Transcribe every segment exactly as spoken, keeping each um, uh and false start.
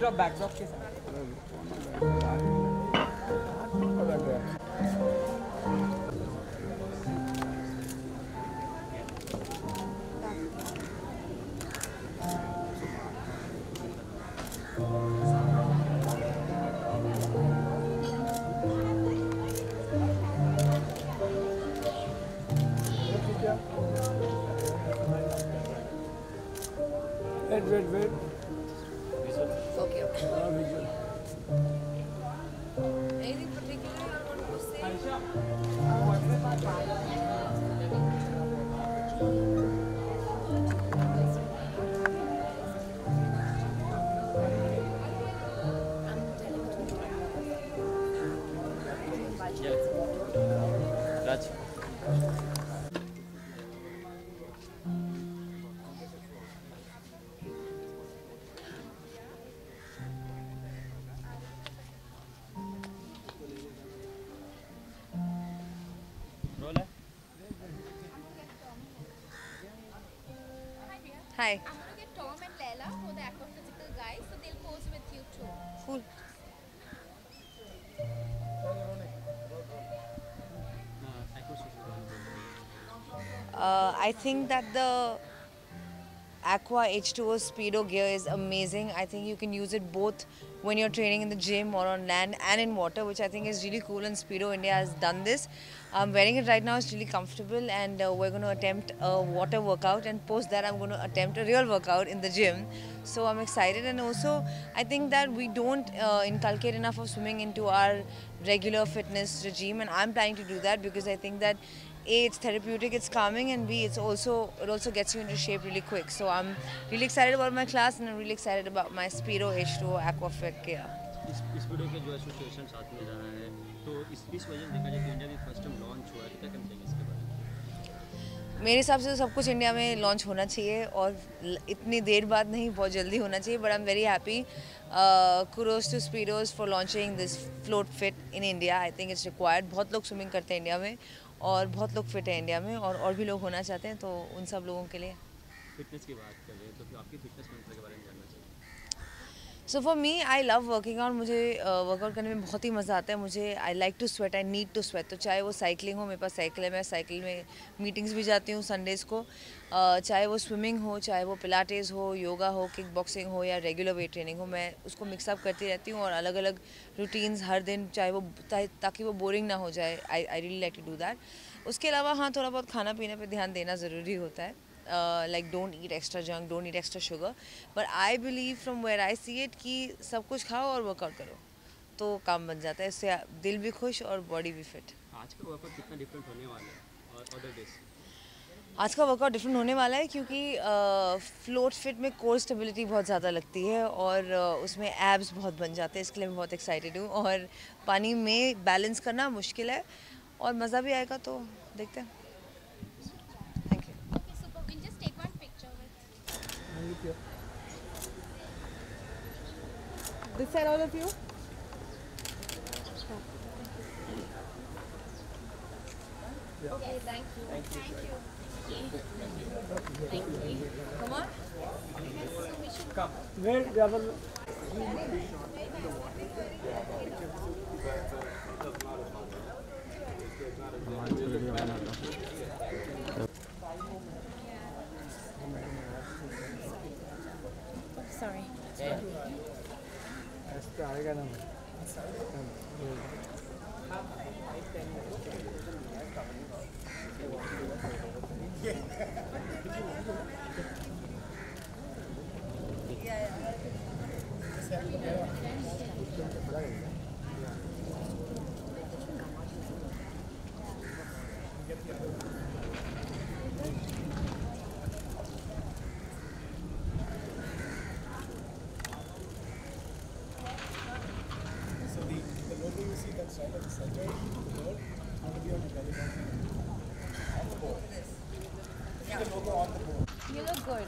Backdrop backdrop के साथ Wait, wait, wait. Okay, okay. Uh, visual. Anything particular you want to say? Raj. Hi. I'm gonna get Tom and Leila for the aquaphysical guys, so they'll pose with you too. Cool. Uh, I think that the Aqua H two O Speedo gear is amazing. I think you can use it both when you're training in the gym or on land and in water, which I think is really cool, and Speedo India has done this. I'm wearing it right now, it's really comfortable, and uh, we're going to attempt a water workout, and post that I'm going to attempt a real workout in the gym. So I'm excited, and also I think that we don't uh, inculcate enough of swimming into our regular fitness regime, and I'm planning to do that because I think that A, it's therapeutic, it's calming, and B, it's also it also gets you into shape really quick. So I'm really excited about my class, and I'm really excited about my Speedo H two O Aquafit gear. इस इस video के जो association साथ में रहा है तो इस इस वजह से देखा जाए तो इंडिया में फर्स्ट टाइम लॉन्च हुआ है तो क्या कहना चाहिए इसके बारे में? मेरे हिसाब से तो सब कुछ इंडिया में लॉन्च होना चाहिए और इतनी देर बाद नहीं, बहुत जल्दी होना चाहिए. But I am very happy. Kudos to Speedos for launching this float fit in India. I think it's required. बहुत लोग स्विमिंग करते हैं इंडिया में और बहुत लोग फिट हैं इंडिया में, और और भी लोग होना चाहते हैं, तो उन सब लोगों के लिए. फिटनेस की बात कर रहे हैं तो फिर आपकी फिटनेस मंत्र के बारे में जानना चाहिए. So for me I love working out. मुझे वर्कआउट uh, करने में बहुत ही मज़ा आता है. मुझे I like to sweat, I need to sweat. तो चाहे वो साइकिलिंग हो, मेरे पास साइकिल है, मैं साइकिल में मीटिंग्स भी जाती हूँ संडेज़ को. uh, चाहे वो स्विमिंग हो, चाहे वो पिलाटेस हो, योगा हो, किक बॉक्सिंग हो या रेगुलर वेट ट्रेनिंग हो, मैं उसको मिक्सअप करती रहती हूँ और अलग अलग रूटीन्स हर दिन, चाहे वो ताकि वो बोरिंग ना हो जाए. I I really like to do that. उसके अलावा हाँ, थोड़ा बहुत खाना पीने पे ध्यान देना ज़रूरी होता है. Like don't eat extra junk, don't eat extra sugar. But I believe from where I see it कि सब कुछ खाओ और वर्कआउट करो तो काम बन जाता है. इससे दिल भी खुश और बॉडी भी फिट. आज का वर्कआउट कितना डिफरेंट होने वाला है और अदर डेज? आज का वर्कआउट डिफरेंट होने वाला है क्योंकि फ्लोट फिट में कोर स्टेबिलिटी बहुत ज़्यादा लगती है और uh, उसमें एब्स बहुत बन जाते हैं. इसके लिए मैं बहुत एक्साइटेड हूँ. और पानी में बैलेंस करना मुश्किल है और मज़ा भी आएगा, तो देखते हैं. Thank you. Okay, super. We'll just take one picture with. This side, all of you. Okay, thank you. Thank you. Come on. So we should. Come. Wait, double. Sorry. ऐसा आएगा ना. You look good.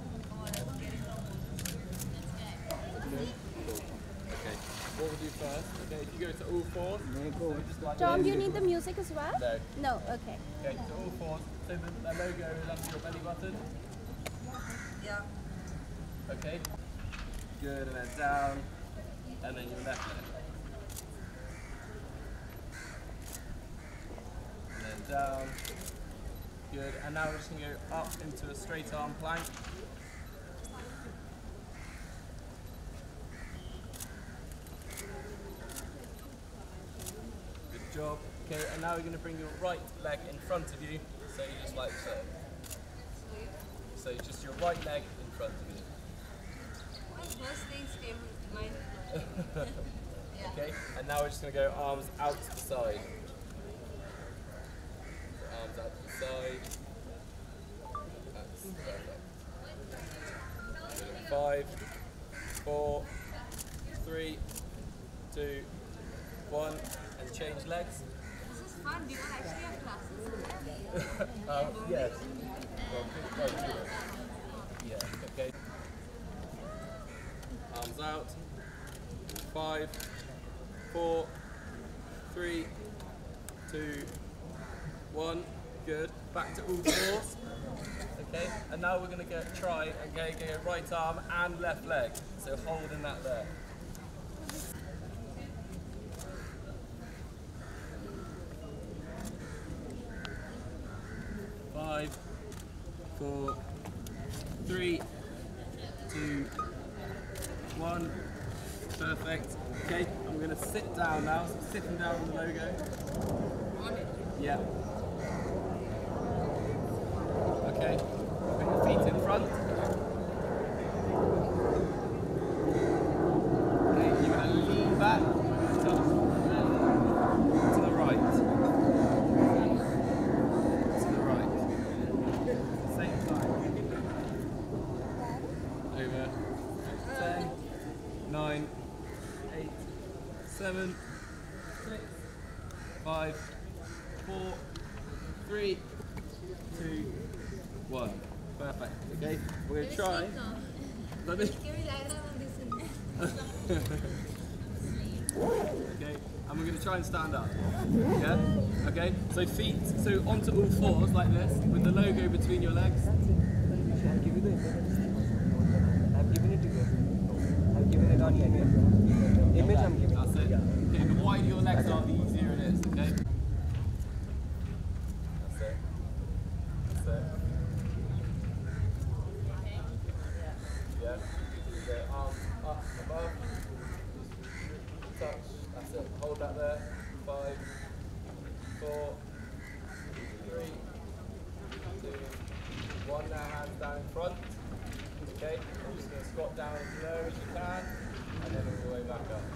What would you first? Okay, if you go to all fours, so just like Tom, this. you need the music as well? No. No, okay. Okay, to all fours. So the, the logo is under your belly button. Yeah. Okay. Good, and then down, and then your left leg. And then down. Good, and now we're just going to go up into a straight arm plank. Good job. Okay, and now we're going to bring your right leg in front of you, so you just like so. So just your right leg in front of you. Okay, and now we're just going to go arms out to the side. So arms out to the side. That's perfect. Five, four, three, two, one, and change legs. This is fun. Do you actually have classes? uh, yes. Well, pick right through it. Yeah, okay. Arms out. Five, four, three, two, one. Good. Back to all fours. Okay. And now we're going to get try and go, go right arm and left leg. So holding that there. Five, four, three, two, one. Perfect. Okay, I'm going to sit down now. So sitting down on the logo. Yeah. Okay. Put your feet in front. Okay, you're going to lean back to the right. To the right. Same time. Over. Ten, nine, eight, seven, six, five, four, three, two, one. Perfect. Okay, we're going to try. Let me. Okay, and we're going to try and stand up. Yeah? Okay, so feet, so onto all fours like this, with the logo between your legs. I've given you the I've given it to you. I've given it on email. Image I'm giving. That's it. Okay, the wider your legs are, the easier it is, okay? That's it. That's it. Yeah. Okay, arms up above. Touch. That's it. Hold that there. Five, four, three, two, one. Now hands down in front. Okay, I'm just going to squat down as low as you can, and then all the way back up.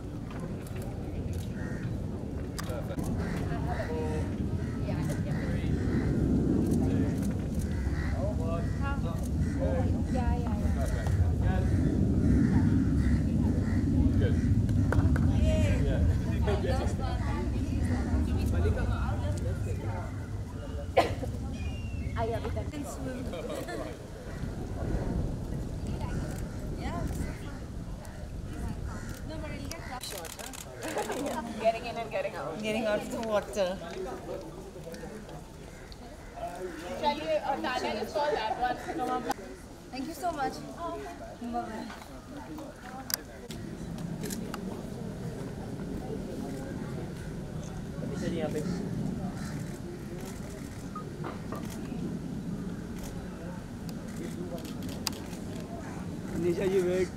Perfect. Four, three, two, one, up, go. Yeah, yeah, yeah. Perfect. Again. Good. Yeah. I have it. Can swim. No, but it'll get rough shorter. Getting in and getting out. Getting out of the water. Shall you, uh, Tanya, just call that one. Come on. Thank you so much. Bye-bye. Nisha ji wait.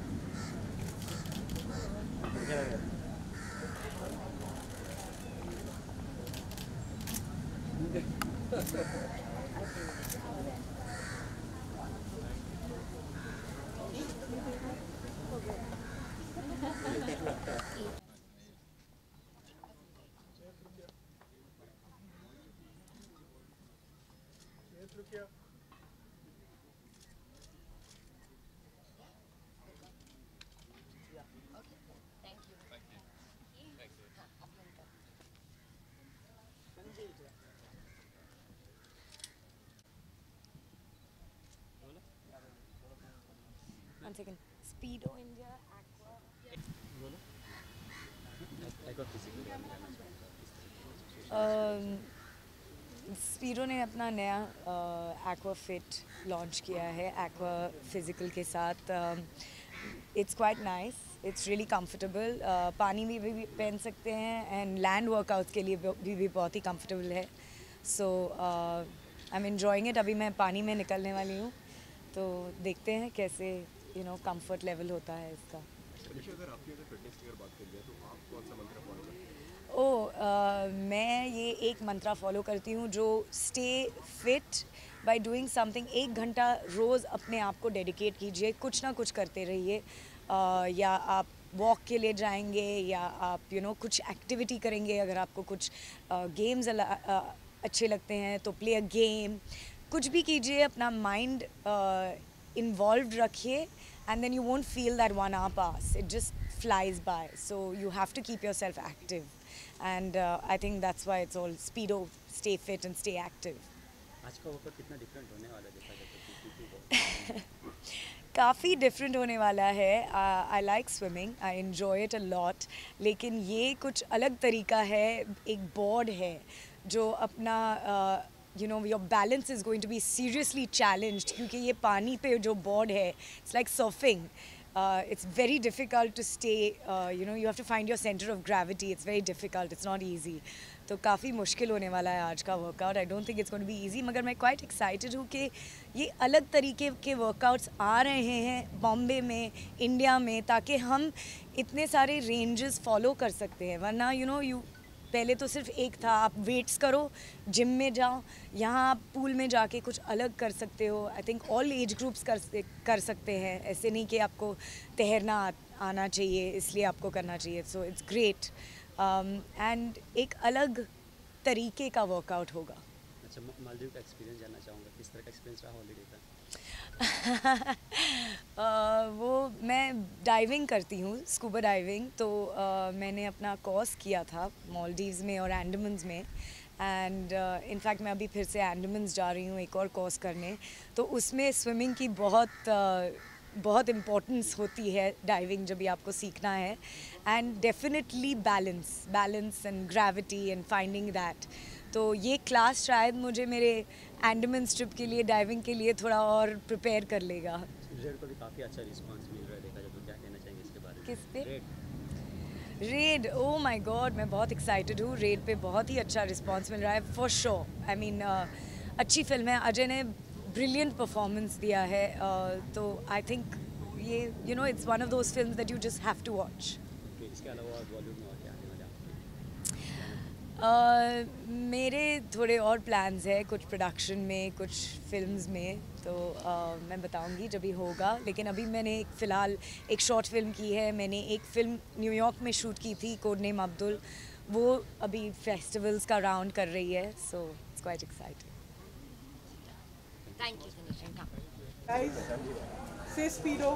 One second. Speedo India Aqua. Aqua physical के बारे में जानना चाहूँगा किस तरह की स्पीडो ने अपना नया एक्वा फिट लॉन्च किया है एक्वा फिजिकल के साथ. It's quite nice, it's really comfortable. पानी में भी, भी पहन सकते हैं एंड लैंड वर्कआउट्स के लिए भी, भी बहुत ही कंफर्टेबल है. So I am enjoying it. अभी मैं पानी में निकलने वाली हूँ, तो देखते हैं कैसे यू नो कंफर्ट लेवल होता है इसका. अगर आपकी अगर फिटनेस की अगर बात करिए तो आप कौन सा मंत्र फॉलो करते हैं? ओ uh, मैं ये एक मंत्रा फॉलो करती हूँ जो stay fit by doing something. एक घंटा रोज़ अपने आप को डेडिकेट कीजिए, कुछ ना कुछ करते रहिए. uh, या आप वॉक के लिए जाएंगे या आप यू you नो know, कुछ एक्टिविटी करेंगे. अगर आपको कुछ गेम्स uh, uh, अच्छे लगते हैं तो प्ले अ गेम. कुछ भी कीजिए, अपना माइंड इन्वॉल्व रखिए and then you won't feel that one hour pass. It just flies by. So you have to keep yourself active. And uh, I think that's why it's all Speedo, stay fit and stay active. आज का workout कितना different होने वाला है देखा जाए तो? काफ़ी डिफरेंट होने वाला है. I like swimming, I enjoy it a lot. लेकिन ये कुछ अलग तरीका है. एक बोर्ड है जो अपना uh, you know your balance is going to be seriously challenged क्योंकि ये पानी पे जो board है, it's like surfing. Uh, it's very difficult to stay, uh, you know, you have to find your center of gravity. It's very difficult, it's not easy. तो काफ़ी मुश्किल होने वाला है आज का workout. I don't think it's going to be easy, मगर मैं क्वाइट एक्साइटेड हूँ कि ये अलग तरीके के वर्कआउट्स आ रहे हैं बॉम्बे में, इंडिया में, ताकि हम इतने सारे रेंजेस फॉलो कर सकते हैं. वरना यू नो यू पहले तो सिर्फ एक था, आप वेट्स करो, जिम में जाओ. यहाँ आप पूल में जाके कुछ अलग कर सकते हो. I think all age groups कर कर सकते हैं. ऐसे नहीं कि आपको तैरना आना चाहिए इसलिए आपको करना चाहिए. सो इट्स ग्रेट एंड एक अलग तरीके का वर्कआउट होगा. अच्छा, मालदीव का एक्सपीरियंस जानना चाहूँगा, किस तरह का एक्सपीरियंस रहा हॉलीडे का? uh, वो मैं डाइविंग करती हूँ, स्कूबा डाइविंग. तो uh, मैंने अपना कोर्स किया था मालदीव्स में और अंडमान्स में. एंड इनफैक्ट मैं अभी फिर से अंडमान्स जा रही हूँ एक और कोर्स करने. तो उसमें स्विमिंग की बहुत uh, बहुत इम्पोर्टेंस होती है डाइविंग जब भी आपको सीखना है. And definitely balance balance and gravity and finding that. तो ये क्लास शायद मुझे मेरे अंडमान्स ट्रिप के लिए, डाइविंग के लिए थोड़ा और प्रिपेयर कर लेगा. रेड को भी काफ़ी अच्छा रिस्पांस मिल रहा है देखा जाए तो, क्या कहना चाहेंगे इसके बारे में? किस पे? Red. Red, oh my god, मैं बहुत एक्साइटेड हूँ. रेड पे बहुत ही अच्छा रिस्पांस मिल रहा है फॉर श्योर. आई मीन अच्छी फिल्म है. अजय ने ब्रिलियंट परफॉर्मेंस दिया है. uh, तो आई थिंक ये you know it's one of those films that you just have to watch. इसके अलावा बॉलीवुड में और क्या आने वाला है? Uh, मेरे थोड़े और प्लान्स हैं, कुछ प्रोडक्शन में, कुछ फिल्म्स में. तो uh, मैं बताऊंगी जब भी होगा. लेकिन अभी मैंने एक फ़िलहाल एक शॉर्ट फिल्म की है. मैंने एक फ़िल्म न्यूयॉर्क में शूट की थी, कोड नेम अब्दुल. वो अभी फेस्टिवल्स का राउंड कर रही है. So it's quite exciting. Thank you, Tanisha. Guys, say Speedo.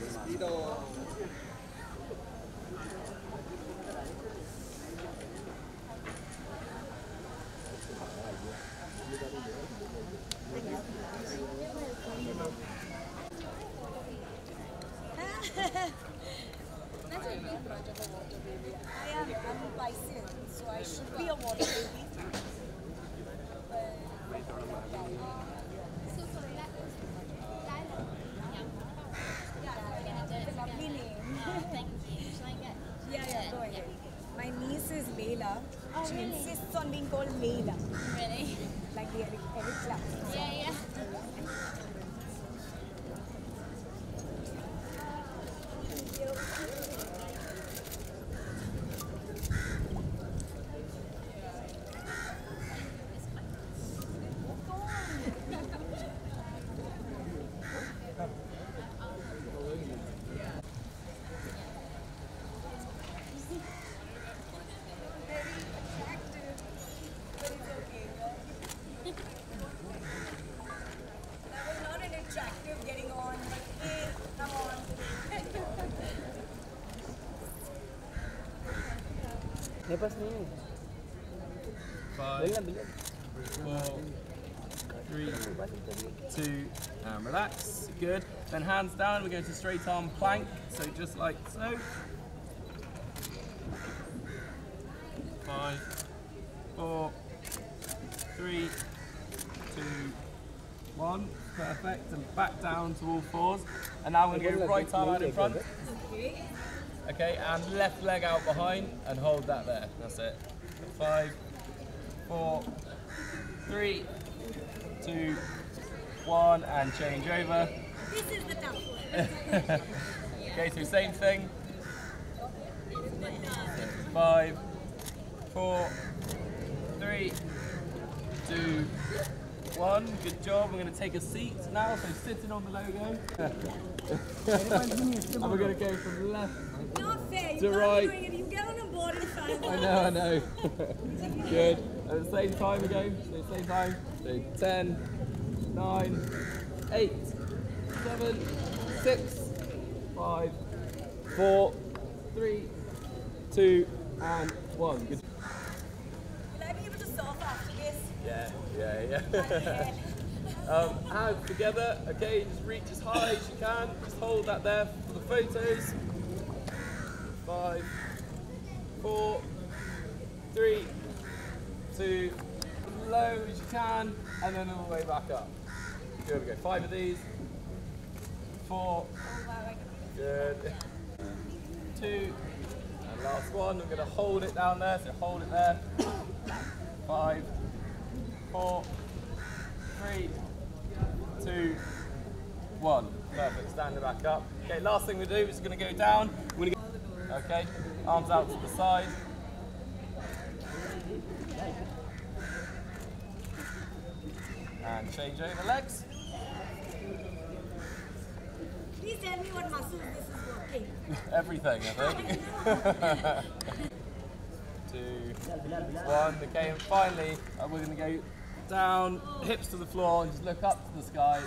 I am. I'm a Piscean, so I should be a water baby. So sorry, that was Lila. Yeah, it's a lovely name. Uh, thank you. Shall I get? Yeah, yeah, go ahead. My niece is Layla. She insists on being called Layla, Really? like the Eric, Eric Clapton. Yeah, yeah. That was not an attractive getting on, but hey, come on. मेरे पास नहीं है. Five, मिलना मिलना. four, three, two, and relax. Good. Then hands down. We're going to straight arm plank. So just like so. Five, four, three, two, one. Perfect. And back down to all fours. And now we're going to go right arm out in front. Okay, and left leg out behind and hold that there. That's it. Five, four, three, two, one, and change over. This is the tough one. Okay, so same thing. Five, four, three, two, one. Good job. We're going to take a seat now. So sitting on the logo. And we're going to go from left Not fair. You to can't right. be doing it. You get on a board in front of I know, I know. Good. At the same time again. So same time. So ten, nine, eight, seven, six, five, four, three, two, and one. Good. Will I be able to surf after this? Yeah, yeah, yeah. um, hands together. Okay, just reach as high as you can. Just hold that there for the photos. Five, four, three, two, as low as you can, and then all the way back up. Here we go. Five of these. Four. Good. Two. And last one. We're going to hold it down there. So hold it there. Five. Four. Three. Two. One. Perfect. Stand it back up. Okay. Last thing we do is going to go down. We're going to go. Okay. Arms out to the side. And change over legs. Please tell me what muscles this is working. Everything, I think. Two, one. Okay, and finally, uh, we're going to go down, hips to the floor, and just look up to the sky.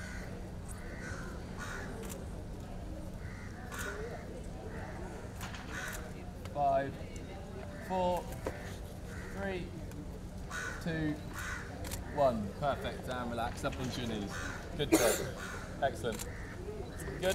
Five, four, three, two, one. Perfect. And relax up onto your knees. Good job. Excellent. Good.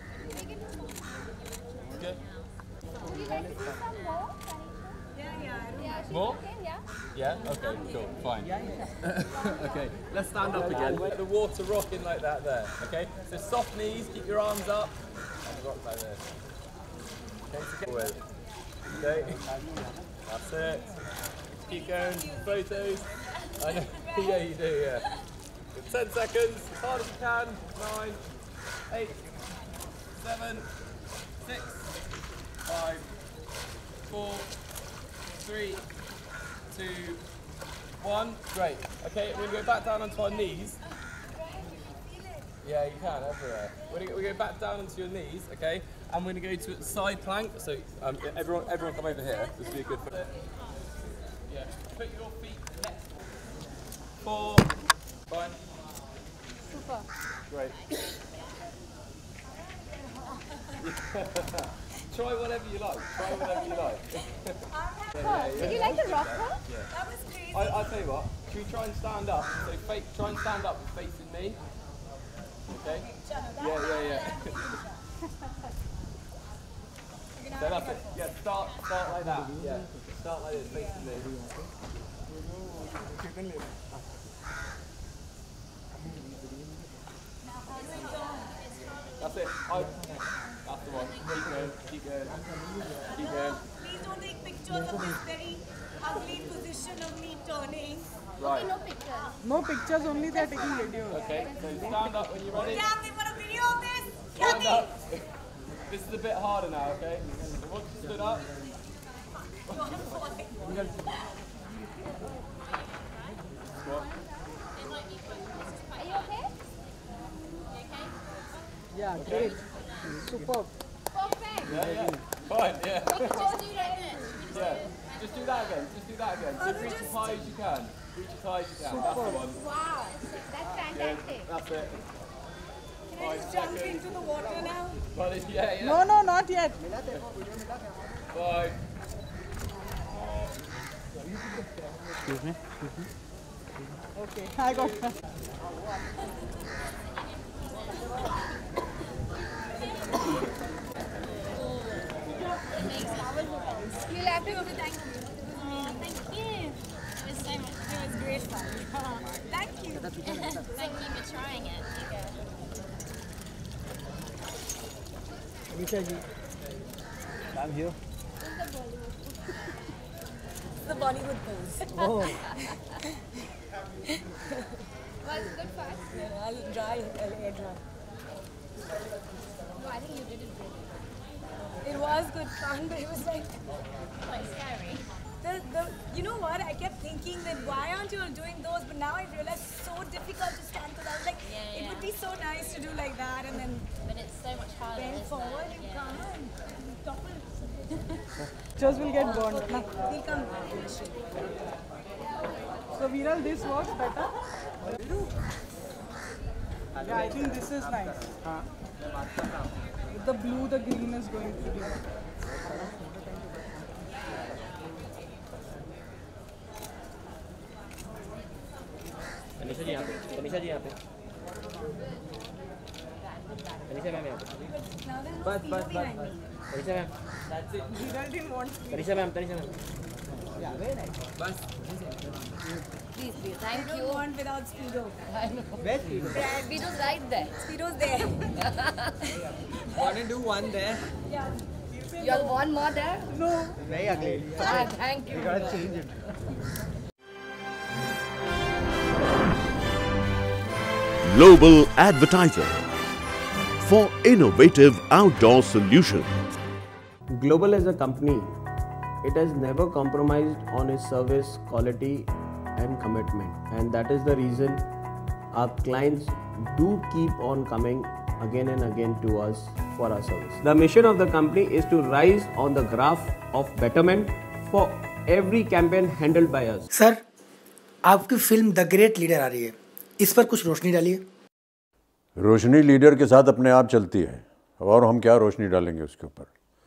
Good. Would you like to see some more? Yeah, yeah. I don't Yeah, she's More? okay, yeah. Yeah? Okay, cool, fine. Okay, let's stand up again. Let the water rock in like that there, okay? So soft knees, keep your arms up, and rock like this. Okay, so get with. Okay, that's it. Keep going, photos. I know, yeah you do, yeah. Good. ten seconds, as hard as you can. Nine, eight, seven, six, five, four, three, two, one. Great. Okay, we're going to go back down onto our knees. Yeah, you can, everywhere. We're going to go, we go back down onto your knees, okay? And we're going to go to a side plank. So um, everyone, everyone come over here. This will be a good fit. Yeah, put your feet next. Four. Fine. Super. Great. Try whatever you like. Try whatever you like. Oh, did you like the rocker? That was crazy. I, I'll tell you what, should we try and stand up? So fake, try and stand up and facing me. Okay? Yeah, yeah, yeah. So that's it. Yeah, start, start like that. Yeah, start like this, facing me. That's it. I, that's the one. Keep going, keep going, keep going. Please don't take pictures of this very ugly position of me turning. Right. No pictures. No pictures, only they are taking video. Okay, so stand up when you're ready. Damn, they want a video of this? Stand Kathy! up. This is a bit harder now, okay? So once you stood up. Squat. Are you okay? Yeah, great. Superb. Perfect. Yeah, yeah. Fine, yeah. Just do like this. Yeah. Just do that again. Just do that again. Just reach as high as you can. Reach as high as you can. That's the one. Wow, that's Good. fantastic. That's it. Can I just jump into the water now? But it's, yeah, yeah. No, no, not yet. Five. Okay, I got that. You'll have to thank you. Thank you. It was so much. It was great fun. Thank you. Thank you for trying it. Here you go. Risha ji. Thank you. The Bollywood pose. Oh. Was it good fun? Yeah, I'll dry it. I'll air dry. No, I think you did it really well. It was good fun, but it was like Quite scary. the, the you know what? I kept thinking that why aren't you all doing those? But now I realize it's so difficult to stand because I was like, Yeah, it yeah. would be so nice to do like that and then But it's so much harder. bend isn't forward. it? You Yeah. can't. Topple. Pictures will get burned. Okay, we'll come back. So Viral, this works better. Yeah, I think this is nice. With the blue, the green is going to be. Tanisha जी यहाँ पे तनिषा जी यहाँ पे Tanisha ma'am यहाँ पे Now there's a Bus, speedo bus, bus, behind bus. me. Tanisha ma'am Viral didn't want to. Tanisha ma'am Tanisha ma'am Yeah, very nice. Please, please. I Thank don't you. want without speedo. Best video. Video's right there. Speedo's there. Want to do one there? Yeah. You all want more there? No. Very ugly. Ah, thank you. You gotta change it. Global Advertiser for innovative outdoor solutions. Global as a company, it has never compromised on its service quality and commitment, and that is the reason our clients do keep on coming again and again to us for our service. The mission of the company is to rise on the graph of betterment for every campaign handled by us. Sir, आपकी film the great leader आ रही है, इस पर कुछ रोशनी डालिए। रोशनी leader के साथ अपने आप चलती है और हम क्या रोशनी डालेंगे उसके ऊपर।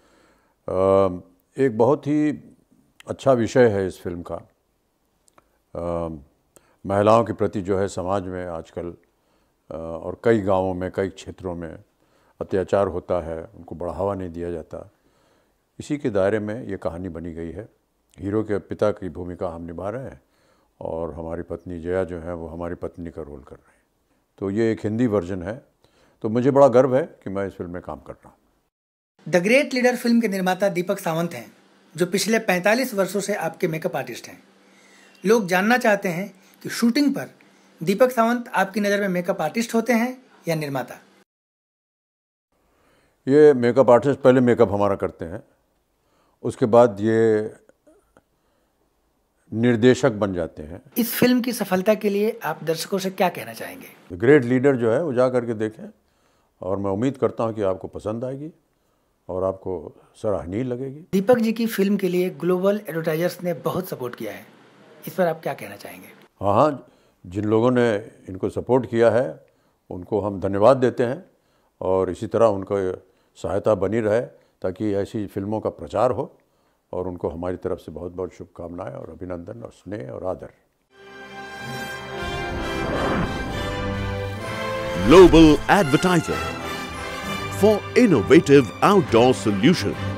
एक बहुत ही अच्छा विषय है इस फिल्म का। आ, महिलाओं के प्रति जो है समाज में आजकल आ, और कई गांवों में कई क्षेत्रों में अत्याचार होता है, उनको बढ़ावा नहीं दिया जाता। इसी के दायरे में ये कहानी बनी गई है। हीरो के पिता की भूमिका हम निभा रहे हैं और हमारी पत्नी जया जो है वो हमारी पत्नी का रोल कर रहे हैं। तो ये एक हिंदी वर्जन है, तो मुझे बड़ा गर्व है कि मैं इस फिल्म में काम कर रहा हूँ। द ग्रेट लीडर फिल्म के निर्माता दीपक सावंत हैं, जो पिछले पैंतालीस वर्षों से आपके मेकअप आर्टिस्ट हैं। लोग जानना चाहते हैं कि शूटिंग पर दीपक सावंत आपकी नज़र में मेकअप आर्टिस्ट होते हैं या निर्माता? ये मेकअप आर्टिस्ट पहले मेकअप हमारा करते हैं, उसके बाद ये निर्देशक बन जाते हैं। इस फिल्म की सफलता के लिए आप दर्शकों से क्या कहना चाहेंगे? द ग्रेट लीडर जो है वो जा करके देखें और मैं उम्मीद करता हूँ कि आपको पसंद आएगी और आपको सराहनीय लगेगी। दीपक जी की फिल्म के लिए ग्लोबल एडवर्टाइजर्स ने बहुत सपोर्ट किया है, इस पर आप क्या कहना चाहेंगे? हाँ हाँ, जिन लोगों ने इनको सपोर्ट किया है उनको हम धन्यवाद देते हैं और इसी तरह उनको सहायता बनी रहे ताकि ऐसी फिल्मों का प्रचार हो और उनको हमारी तरफ से बहुत बहुत शुभकामनाएं और अभिनंदन और स्नेह और आदर। Global Advertiser for innovative outdoor solutions.